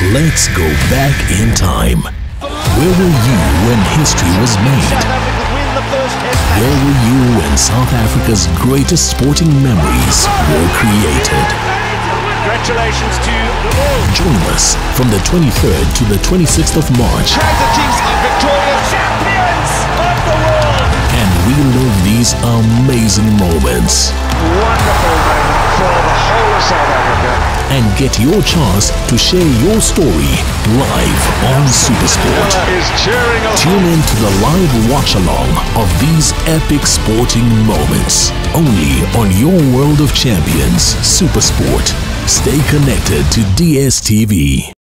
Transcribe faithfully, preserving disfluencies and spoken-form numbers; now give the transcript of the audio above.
Let's go back in time. Where were you when history was made? Where were you when South Africa's greatest sporting memories were created? Congratulations to the all. Join us from the twenty-third to the twenty-sixth of March. The teams are victorious champions of the world. And relive these amazing moments. Wonderful moment for the whole of South Africa. And get your chance to share your story live on Supersport. Is cheering us. Tune in to the live watch-along of these epic sporting moments. Only on your World of Champions, Supersport. Stay connected to D S T V.